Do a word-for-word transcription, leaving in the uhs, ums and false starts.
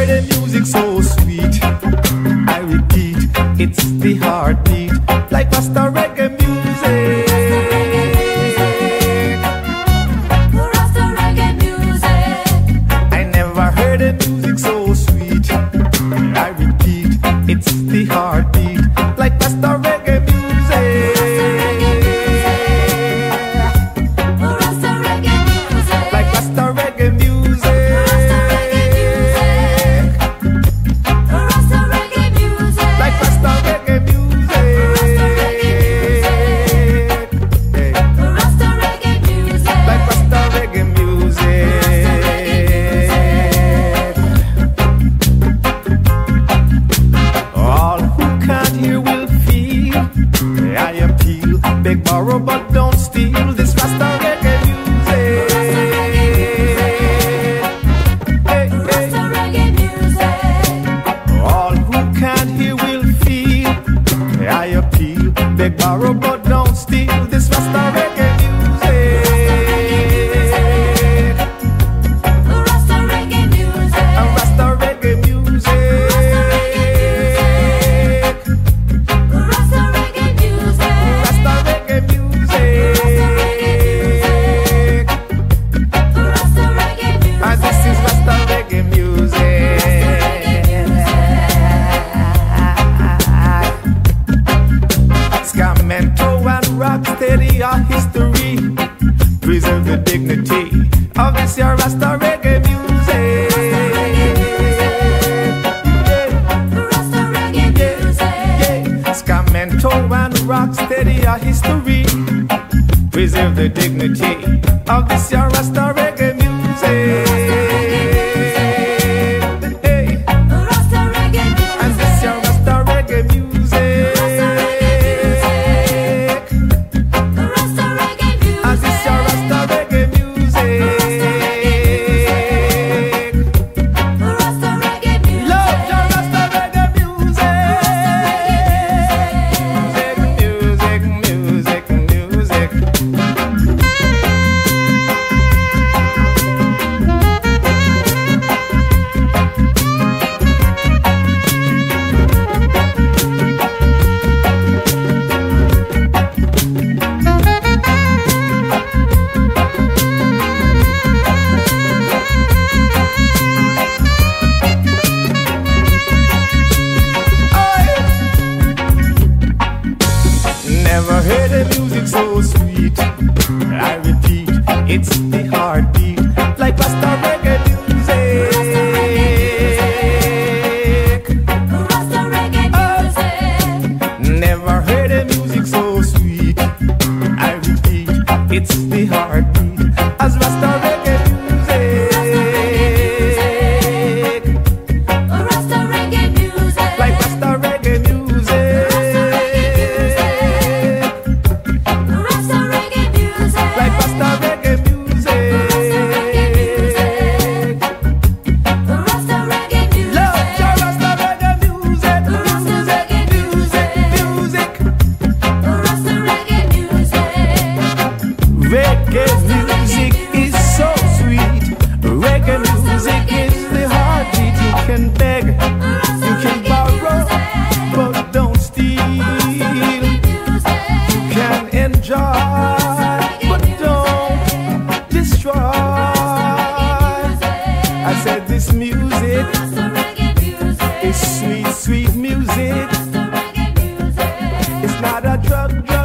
heard a music so sweet. I repeat, it's the heartbeat, like Rasta reggae music. Rasta reggae music. I never heard a music so sweet. I repeat, it's the heartbeat, like Rasta reggae music. Rasta reggae music. Like Rasta reggae music. Rasta reggae music. Like Rasta reggae music. Hey. Rasta reggae music. Like Rasta reggae music. All who can't hear will feel. I appeal, beg, borrow, but don't steal this Rasta reggae music. Hey, hey. Rasta reggae music. All who can't hear will feel. I appeal, beg, borrow, but don't steal this Rasta reggae music. Rasta reggae music. A Rasta reggae music. Rasta reggae music. Rasta reggae music. Rasta reggae music. And this is Rasta reggae music. Scamento and rocksteady are history. Preserve the dignity of this your Rasta reggae music. Rasta reggae music. Yeah. Scamento and rocksteady are history. Preserve the dignity of this your Rasta reggae music. Hey. Rasta reggae music. And this your Rasta reggae music. Rasta reggae music. And this your Rasta reggae music. Rasta reggae music. Love your Rasta reggae music. Music, music, music. Never heard a music so sweet. I repeat, it's the heartbeat, like Rasta reggae music. Rasta reggae music. Never heard a music so sweet. I repeat, it's the heartbeat, as Rasta reggae music. Rasta reggae music. Like Rasta reggae music. Rasta reggae music. Like Rasta reggae music. Rasta reggae music. Love your Rasta reggae music. Music, music, music. Rasta reggae music. Reggae music is so sweet. Reggae music is the heartbeat. You can beg, you can borrow, but don't steal. You can enjoy, but don't destroy. I said this music is sweet, sweet music. It's not a drug, drug.